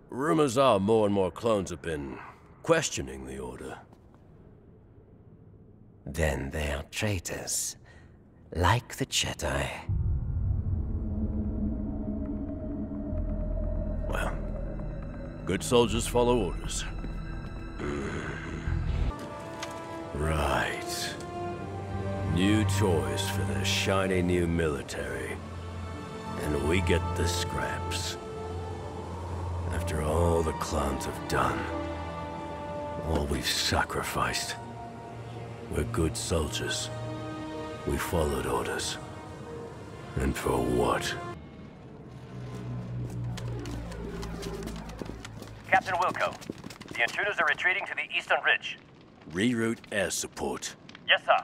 Rumors are more and more clones have been questioning the Order. Then they are traitors, like the Jedi. Well, good soldiers follow orders. Right. New toys for the shiny new military. And we get the scraps. After all the clones have done, all we've sacrificed. We're good soldiers. We followed orders. And for what? Captain Wilco, the intruders are retreating to the eastern ridge. Reroute air support. Yes, sir.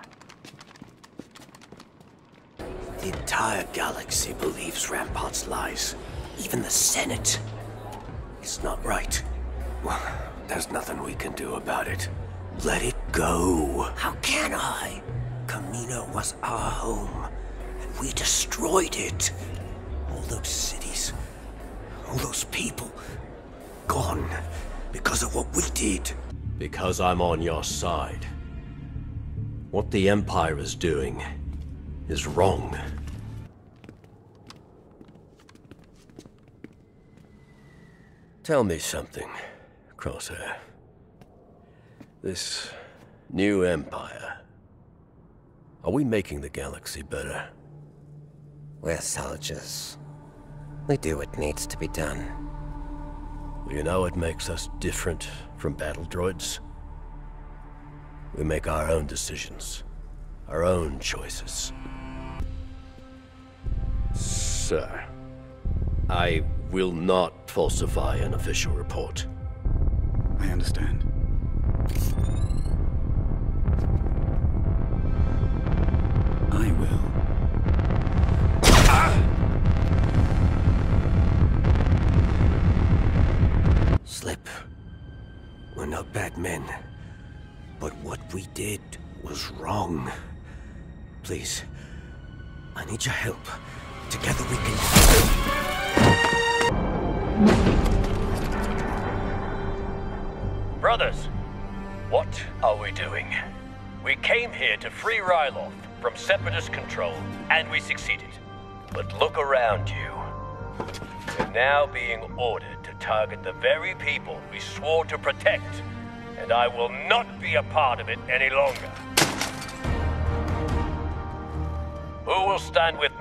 The entire galaxy believes Rampart's lies. Even the Senate. It's not right. Well, there's nothing we can do about it. Let it go. How can I? Camino was our home, and we destroyed it. All those cities, all those people, gone because of what we did. Because I'm on your side. What the Empire is doing is wrong. Tell me something, Crosshair. This new Empire, are we making the galaxy better? We're soldiers. We do what needs to be done. You know what makes us different from battle droids? We make our own decisions, our own choices. Sir, I will not falsify an official report. I understand. I will. Slip. We're not bad men. But what we did was wrong. Please, I need your help. Together we can... Brothers, what are we doing? We came here to free Ryloth from Separatist control, and we succeeded. But look around you. We're now being ordered to target the very people we swore to protect, and I will not be a part of it any longer. Who will stand with